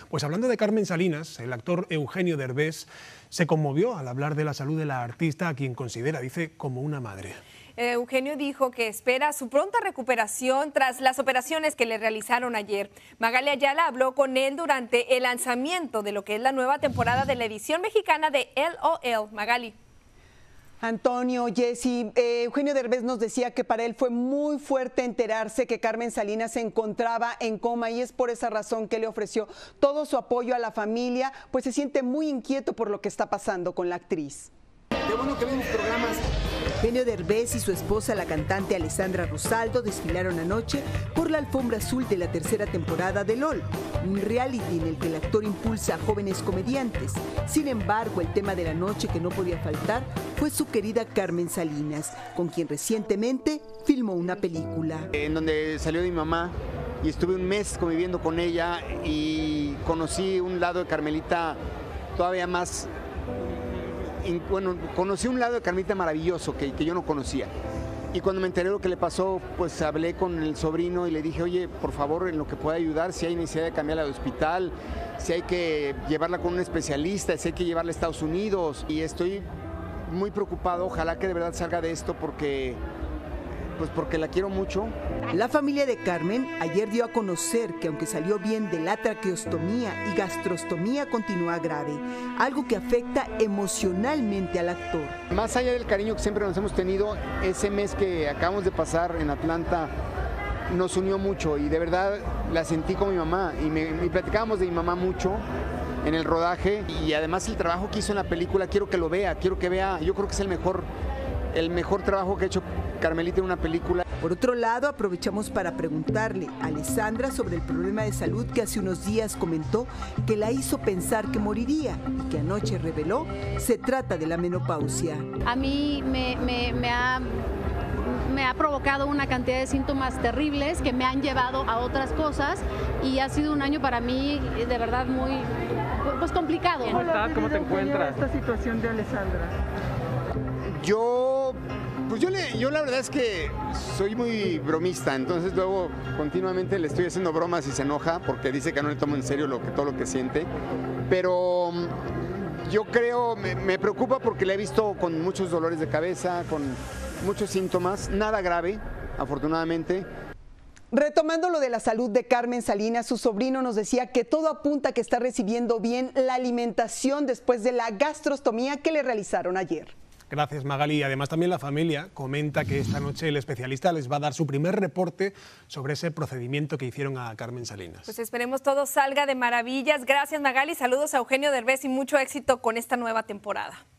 Pues hablando de Carmen Salinas, el actor Eugenio Derbez se conmovió al hablar de la salud de la artista, a quien considera, dice, como una madre. Eugenio dijo que espera su pronta recuperación tras las operaciones que le realizaron ayer. Magali Ayala habló con él durante el lanzamiento de lo que es la nueva temporada de la edición mexicana de LOL. Magali. Antonio, Jessy, Eugenio Derbez nos decía que para él fue muy fuerte enterarse que Carmen Salinas se encontraba en coma y es por esa razón que le ofreció todo su apoyo a la familia, pues se siente muy inquieto por lo que está pasando con la actriz. Qué bueno que ven los programas. Eugenio Derbez y su esposa, la cantante Alessandra Rosaldo, desfilaron anoche por la alfombra azul de la tercera temporada de LOL, un reality en el que el actor impulsa a jóvenes comediantes. Sin embargo, el tema de la noche que no podía faltar fue su querida Carmen Salinas, con quien recientemente filmó una película. En donde salió mi mamá y estuve un mes conviviendo con ella y conocí un lado de Carmelita todavía más. Bueno, conocí un lado de Carmelita maravilloso que yo no conocía. Y cuando me enteré de lo que le pasó, pues hablé con el sobrino y le dije, oye, por favor, en lo que pueda ayudar, si hay necesidad de cambiarla de hospital, si hay que llevarla con un especialista, si hay que llevarla a Estados Unidos. Y estoy muy preocupado, ojalá que de verdad salga de esto porque la quiero mucho. La familia de Carmen ayer dio a conocer que aunque salió bien de la traqueostomía y gastrostomía, continúa grave, algo que afecta emocionalmente al actor. Más allá del cariño que siempre nos hemos tenido, ese mes que acabamos de pasar en Atlanta nos unió mucho y de verdad la sentí con mi mamá y platicábamos de mi mamá mucho en el rodaje y además el trabajo que hizo en la película, quiero que lo vea, quiero que vea, yo creo que es el mejor trabajo que ha hecho Carmelita en una película. Por otro lado, aprovechamos para preguntarle a Alessandra sobre el problema de salud que hace unos días comentó que la hizo pensar que moriría y que anoche reveló se trata de la menopausia. A mí me ha provocado una cantidad de síntomas terribles que me han llevado a otras cosas y ha sido un año para mí de verdad muy complicado. ¿Cómo te encuentras? Esta situación de Alessandra. Yo la verdad es que soy muy bromista, entonces luego continuamente le estoy haciendo bromas y se enoja porque dice que no le tomo en serio todo lo que siente, pero yo creo, me preocupa porque la he visto con muchos dolores de cabeza, con muchos síntomas, nada grave, afortunadamente. Retomando lo de la salud de Carmen Salinas, su sobrino nos decía que todo apunta a que está recibiendo bien la alimentación después de la gastrostomía que le realizaron ayer. Gracias, Magali. Además, también la familia comenta que esta noche el especialista les va a dar su primer reporte sobre ese procedimiento que hicieron a Carmen Salinas. Pues esperemos todo salga de maravillas. Gracias, Magali. Saludos a Eugenio Derbez y mucho éxito con esta nueva temporada.